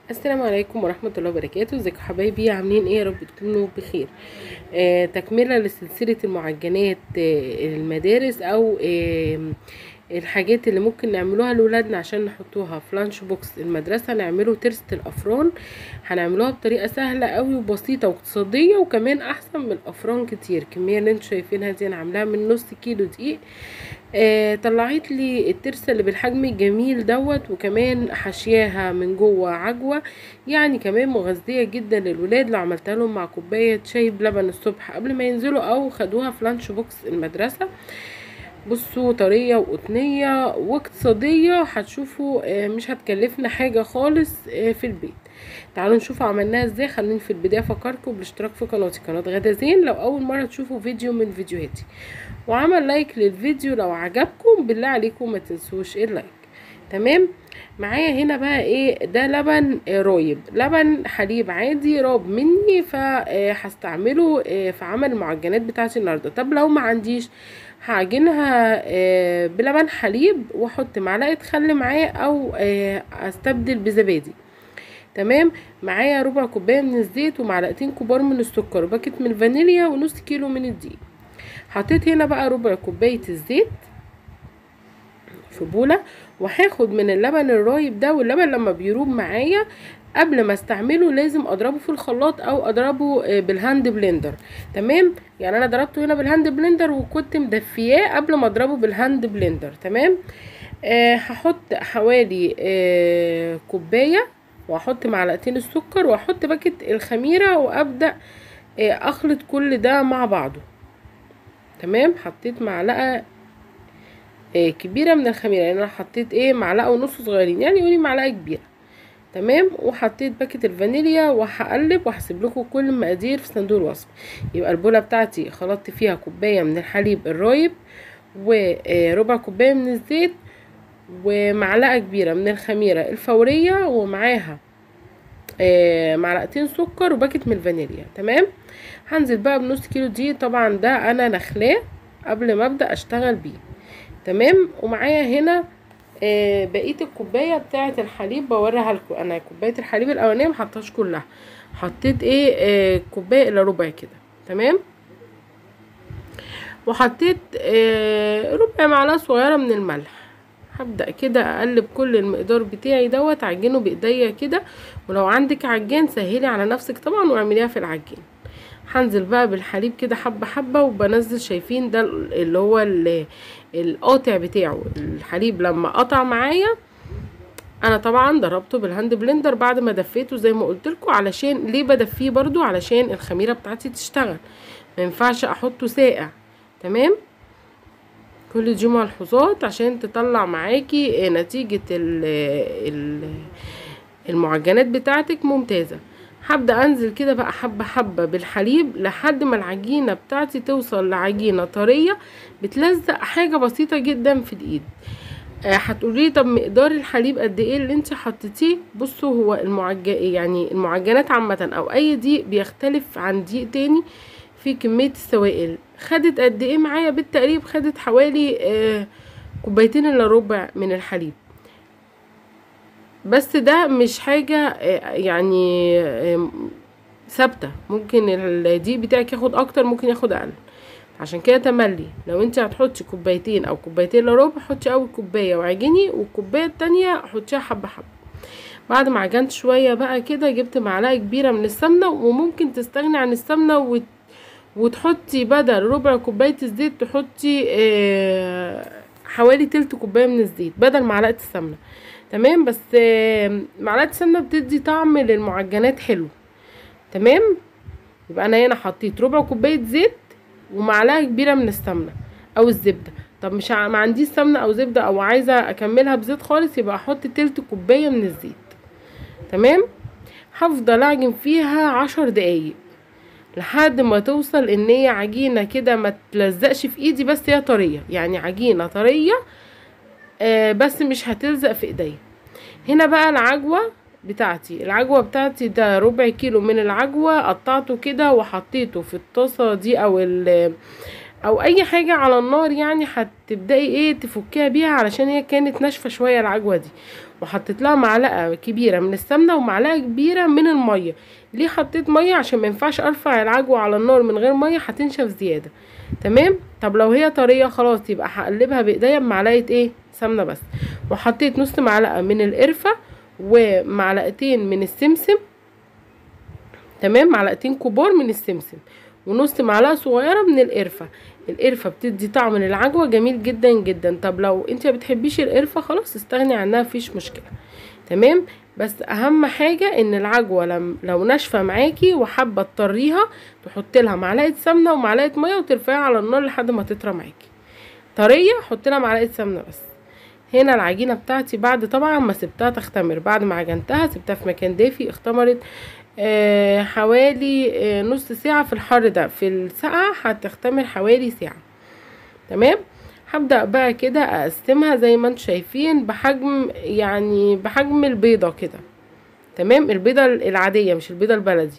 السلام عليكم ورحمة الله وبركاته. ازيكم حبايبي؟ عاملين ايه؟ يا رب تكونوا بخير. تكملة لسلسلة المعجنات، المدارس او الحاجات اللي ممكن نعملوها لولادنا عشان نحطوها في لانش بوكس المدرسة. نعمله ترسة الافران، هنعملوها بطريقة سهلة قوي وبسيطة واقتصادية، وكمان احسن من الافران كتير. الكمية اللي انتوا شايفينها دي انا عاملاها من نص كيلو دقيق. طلعت لي الترسة اللي بالحجم الجميل دوت، وكمان حشياها من جوه عجوة، يعني كمان مغذية جدا للولاد لو عملتها لهم مع كوباية شاي بلبن الصبح قبل ما ينزلوا او خدوها في لانش بوكس المدرسة. بصوا، طرية وقطنية واقتصادية، هتشوفوا مش هتكلفنا حاجة خالص في البيت. تعالوا نشوف عملناها ازاي. خلوني في البداية افكركم بالاشتراك في قناتي، قناة غدا زين، لو اول مرة تشوفوا فيديو من فيديوهاتي، وعمل لايك للفيديو لو عجبكم. بالله عليكم ما تنسوش اللايك. تمام. معايا هنا بقى ايه؟ ده لبن رايب، لبن حليب عادي راب مني، فهستعمله في عمل المعجنات بتاعتي النهارده. طب لو ما عنديش، هعجنها بلبن حليب واحط معلقه خل معاه، او استبدل بزبادي. تمام. معايا ربع كوبايه من الزيت، ومعلقتين كبار من السكر، وباكت من الفانيليا، ونص كيلو من الدقيق. حطيت هنا بقى ربع كوبايه الزيت في بوله، وهاخد من اللبن الرايب ده. واللبن لما بيروب معايا قبل ما استعمله لازم اضربه في الخلاط او اضربه بالهاند بلندر. تمام. يعني انا ضربته هنا بالهاند بلندر وكنت مدفياه قبل ما اضربه بالهاند بلندر. تمام. هحط حوالي كوبايه، واحط معلقتين السكر، واحط باكت الخميره، وابدا اخلط كل ده مع بعضه. تمام. حطيت معلقه كبيره من الخميره، يعني انا حطيت معلقه ونص صغيرين، يعني قولي معلقه كبيره. تمام. وحطيت باكت الفانيليا، وهقلب وهسيب لكم كل المقادير في صندوق الوصف. يبقى البوله بتاعتي خلطت فيها كوبايه من الحليب الرايب، وربع كوبايه من الزيت، ومعلقه كبيره من الخميره الفوريه، ومعاها معلقتين سكر، وباكت من الفانيليا. تمام. هنزل بقى بنص كيلو دي، طبعا ده انا نخلاه قبل ما ابدا اشتغل بيه. تمام. ومعايا هنا بقيه الكوبايه بتاعه الحليب بوريها لكم. انا كوبايه الحليب الاولانيه محطهاش كلها، حطيت كوبايه الا ربع كده. تمام. وحطيت ربع معلقه صغيره من الملح. هبدا كده اقلب كل المقدار بتاعي دوت، اعجنه بايديا كده، ولو عندك عجان سهلي على نفسك طبعا واعمليها في العجين. هنزل بقى بالحليب كده حبه حبه، وبنزل. شايفين ده اللي هو القاطع بتاعه الحليب لما قطع معايا. انا طبعا ضربته بالهاند بلندر بعد ما دفيته زي ما قلت لكم. علشان ليه بدفيه برضو؟ علشان الخميره بتاعتي تشتغل، ما ينفعش احطه ساقع. تمام. كل دي ملحوظات عشان تطلع معاكي نتيجه المعجنات بتاعتك ممتازه. هبدا انزل كده بقى حبه حبه بالحليب لحد ما العجينه بتاعتي توصل لعجينه طريه بتلزق حاجه بسيطه جدا في الايد. هتقولي طب مقدار الحليب قد ايه اللي انت حطيتيه؟ بصوا، هو يعني المعجنات عامه او اي دقيق بيختلف عن دقيق تاني في كميه السوائل. خدت قد ايه معايا؟ بالتقريب خدت حوالي كوبايتين الا ربع من الحليب. بس ده مش حاجه يعني ثابته، ممكن الدقيق بتاعك ياخد اكتر، ممكن ياخد اقل. عشان كده تملي، لو انت هتحطي كوبايتين او كوبايتين الا ربع، حطي اول كوبايه وعجني، والكوبايه التانية حطيها حبه حبه. بعد ما عجنت شويه بقى كده، جبت معلقه كبيره من السمنه، وممكن تستغني عن السمنه وتحطي بدل ربع كوبايه الزيت تحطي حوالي تلت كوبايه من الزيت بدل معلقه السمنه. تمام. بس معلقه السمنه بتدي طعم للمعجنات حلو. تمام. يبقى انا هنا حطيت ربع كوبايه زيت ومعلقه كبيره من السمنه او الزبده. طب مش ما عنديش سمنه او زبده، او عايزه اكملها بزيت خالص، يبقى احط تلت كوبايه من الزيت. تمام. هفضل اعجن فيها 10 دقايق لحد ما توصل ان هي عجينه كده ما تلزقش في ايدي، بس هي طريه، يعني عجينه طريه بس مش هتلزق في ايديا. هنا بقى العجوه بتاعتي ده ربع كيلو من العجوه، قطعته كده وحطيته في الطاسه دي او اي حاجه على النار، يعني هتبداي تفكيها بيها علشان هي كانت ناشفه شويه العجوه دي. وحطيت لها معلقه كبيره من السمنه ومعلقه كبيره من الميه. ليه حطيت ميه؟ عشان ما ينفعش ارفع العجوه على النار من غير ميه، هتنشف زياده. تمام. طب لو هي طريه خلاص يبقى هقلبها بايديا بمعلقه ايه سمنه بس. وحطيت نص معلقه من القرفه ومعلقتين من السمسم. تمام، معلقتين كبار من السمسم ونص معلقه صغيره من القرفه. القرفه بتدي طعم للعجوه جميل جدا جدا. طب لو انت ما بتحبيش القرفه خلاص استغني عنها، مفيش مشكله. تمام. بس اهم حاجه ان العجوه لو ناشفه معاكي وحابه تطريها تحط لها معلقه سمنه ومعلقه ميه وترفعيها على النار لحد ما تطرى معاكي. طريه حط لها معلقه سمنه بس. هنا العجينه بتاعتي بعد طبعا ما سبتها تختمر، بعد ما عجنتها سبتها في مكان دافي اختمرت حوالي نص ساعة في الحر ده. في الساعة هتختمر حوالي ساعة. تمام. هبدأ بقى كده اقسمها زي ما انتم شايفين بحجم، يعني بحجم البيضة كده. تمام، البيضة العادية مش البيضة البلدي.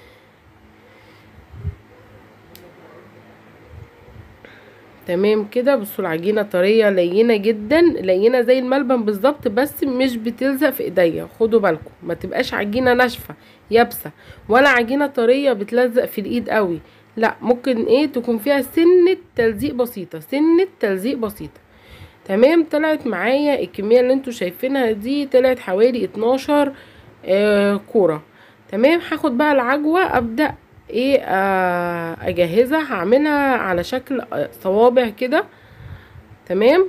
تمام كده. بصوا العجينة طرية لينة جدا، لينة زي الملبن بالظبط، بس مش بتلزق في ايديا. خدوا بالكم ما تبقاش عجينة ناشفة يابسة ولا عجينة طرية بتلزق في الايد قوي، لا، ممكن ايه تكون فيها سنة تلزيق بسيطة، سنة تلزيق بسيطة. تمام. طلعت معايا الكمية اللي انتوا شايفينها دي، طلعت حوالي 12 كورة. تمام. هاخد بقى العجوة ابدأ ايه اجهزها. هعملها على شكل صوابع كده. تمام.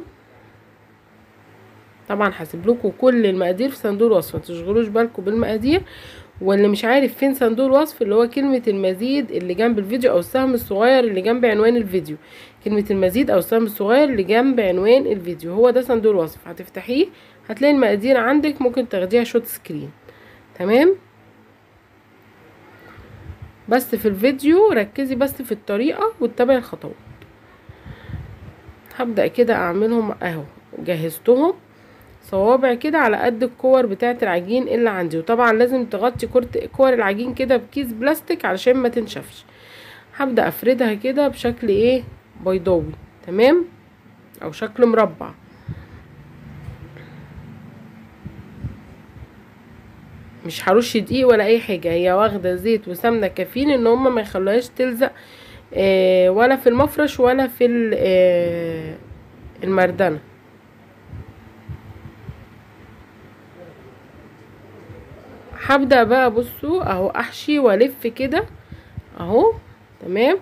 طبعا هسيب لكم كل المقادير في صندوق الوصف، متشغلوش بالكم بالمقادير. واللي مش عارف فين صندوق الوصف اللي هو كلمة المزيد اللي جنب الفيديو او السهم الصغير اللي جنب عنوان الفيديو، كلمة المزيد او السهم الصغير اللي جنب عنوان الفيديو هو ده صندوق الوصف. هتفتحيه هتلاقي المقادير عندك، ممكن تاخديها شوت سكرين. تمام. بس في الفيديو ركزي بس في الطريقة واتبعي الخطوات. هبدأ كده اعملهم اهو، جهزتهم صوابع كده على قد الكور بتاعه العجين اللي عندي. وطبعا لازم تغطي كور العجين كده بكيس بلاستيك علشان ما تنشفش. هبدأ افردها كده بشكل ايه بيضاوي. تمام، او شكل مربع. مش هرش دقيق ولا اي حاجه، هي واخده زيت وسمنه كافيين ان هما ما يخلوهاش تلزق ولا في المفرش ولا في المردنه. هبدأ بقى بصوا اهو احشي والف كده اهو. تمام.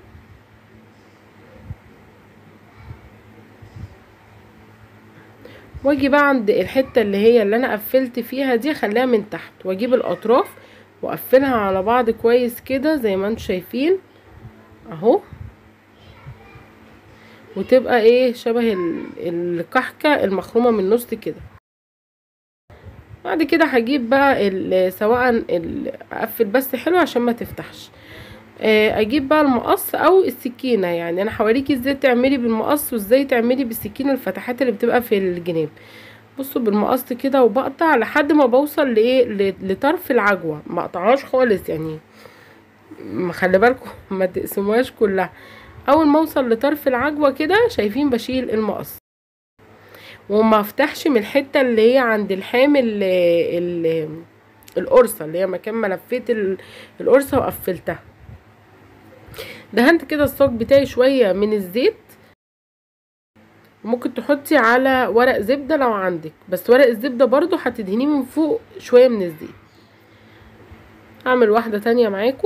واجي بقى عند الحته اللي هي اللي انا قفلت فيها دي اخليها من تحت، واجيب الاطراف واقفلها على بعض كويس كده زي ما انتم شايفين اهو، وتبقى ايه شبه الكحكه المخرومه من النص كده. بعد كده هجيب بقى سواء اقفل بس حلو عشان ما تفتحش. اجيب بقى المقص او السكينه، يعني انا هوريكي ازاي تعملي بالمقص وازاي تعملي بالسكينه الفتحات اللي بتبقى في الجناب. بصوا بالمقص كده وبقطع لحد ما بوصل لايه لطرف العجوه، ما اقطعهاش خالص يعني، خلي بالكم ما تقسموهاش كلها. اول ما اوصل لطرف العجوه كده شايفين بشيل المقص وما افتحش من الحته اللي هي عند الحامل القرصه اللي هي مكان ما لفيت القرصه وقفلتها. دهنت كده الصاج بتاعي شويه من الزيت، ممكن تحطي على ورق زبده لو عندك، بس ورق الزبده برضو هتدهنيه من فوق شويه من الزيت. هعمل واحده تانية معاكم.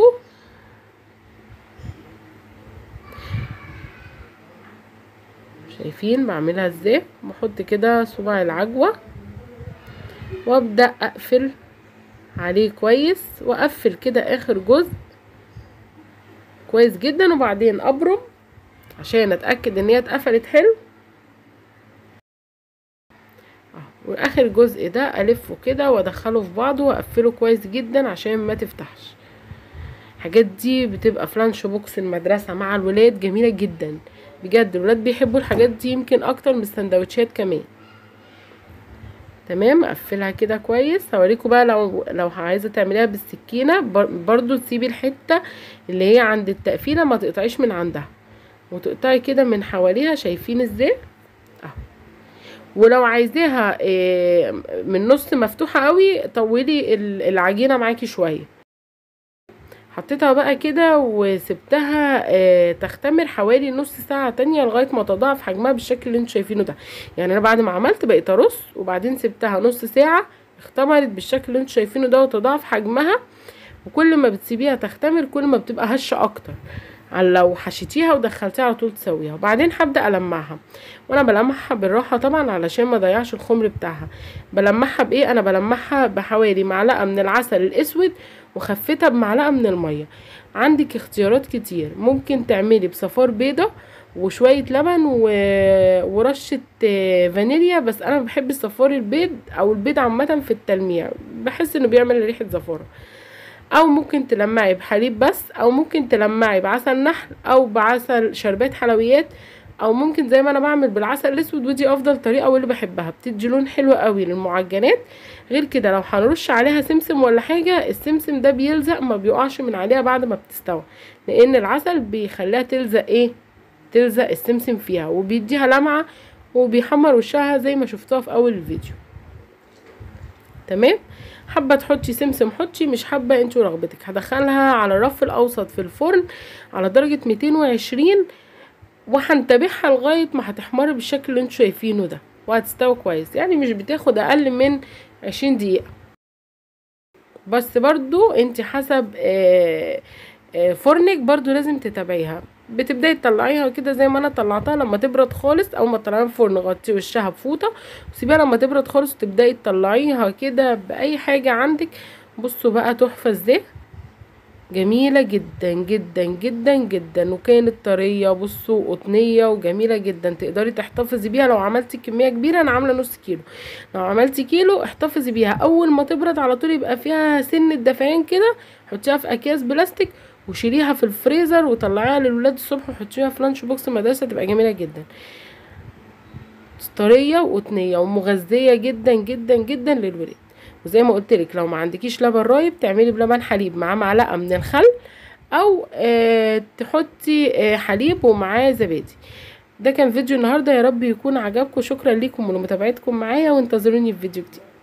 شايفين بعملها ازاي؟ بحط كده صباع العجوه وابدا اقفل عليه كويس، واقفل كده اخر جزء كويس جدا، وبعدين ابرم عشان اتاكد ان هي اتقفلت حلو. واخر جزء ده الفه كده وادخله في بعضه واقفله كويس جدا عشان ما تفتحش. الحاجات دي بتبقى في لانش بوكس المدرسه مع الولاد جميله جدا بجد، الولاد بيحبوا الحاجات دي يمكن اكتر من السندوتشات كمان. تمام. اقفلها كده كويس. هوريكم بقى لو عايزه تعمليها بالسكينه برضو تسيبي الحته اللي هي عند التقفيله ما تقطعيش من عندها، وتقطعي كده من حواليها. شايفين ازاي اهو. ولو عايزاها من نص مفتوحة قوي طولي العجينة معاكي شوية. حطيتها بقى كده وسبتها تختمر حوالي نص ساعة تانية لغاية ما تضاعف حجمها بالشكل اللي انتوا شايفينه ده. يعني انا بعد ما عملت بقيت ارص وبعدين سبتها نص ساعة اختمرت بالشكل اللي انتوا شايفينه ده وتضاعف حجمها. وكل ما بتسيبيها تختمر كل ما بتبقى هشة اكتر على لو حشيتيها ودخلتيها على طول تسويها. وبعدين هبدأ ألمعها، وانا بلمعها بالراحة طبعا علشان ما ضيعش الخمر بتاعها. بلمعها بايه؟ انا بلمعها بحوالي معلقة من العسل الاسود وخفتها بمعلقة من المية. عندك اختيارات كتير، ممكن تعملي بصفار بيضة وشوية لبن ورشة فانيليا، بس انا بحب الصفار البيض او البيض عامة في التلميع، بحس انه بيعمل ريحة زفارة. او ممكن تلمعي بحليب بس، او ممكن تلمعي بعسل نحل او بعسل شربات حلويات، او ممكن زي ما انا بعمل بالعسل الاسود، ودي افضل طريقه واللي بحبها، بتدي لون حلو قوي للمعجنات. غير كده لو هنرش عليها سمسم ولا حاجه، السمسم ده بيلزق ما بيقعش من عليها بعد ما بتستوي، لان العسل بيخليها تلزق تلزق السمسم فيها وبيديها لمعه وبيحمر وشها زي ما شفتوها في اول الفيديو. تمام. حابه تحطي سمسم حطي، مش حابه انتوا رغبتك. هدخلها على الرف الاوسط في الفرن على درجه 220 وهنتابعها لغايه ما هتحمر بالشكل اللي انتوا شايفينه ده وهتستوي كويس. يعني مش بتاخد اقل من 20 دقيقه، بس برضو انت حسب فرنك برضو لازم تتابعيها. بتبداي تطلعيها كده زي ما انا طلعتها لما تبرد خالص، او ما تطلعيها من الفرن غطي وشها بفوطه وسيبيها لما تبرد خالص، وتبداي تطلعيها كده باي حاجه عندك. بصوا بقى تحفه ازاي، جميله جدا جدا جدا جدا، وكانت طريه بصوا قطنيه وجميله جدا. تقدري تحتفظي بيها لو عملتي كميه كبيره، انا عامله نص كيلو، لو عملتي كيلو احتفظي بيها اول ما تبرد على طول يبقى فيها سنه دفعان كده، حطيها في اكياس بلاستيك وشيليها في الفريزر وطلعيها للولاد الصبح وحطيها في لانش بوكس المدرسه، تبقى جميله جدا، طريه وقطنيه ومغذيه جدا جدا جدا للولاد. وزي ما قلت لك لو ما عندكيش لبن رايب تعملي بلبن حليب مع معلقه من الخل، او تحطي حليب ومعاه زبادي. ده كان فيديو النهارده، يا رب يكون عجبكم. شكرا لكم ولمتابعتكم معايا، وانتظروني في فيديو جديد.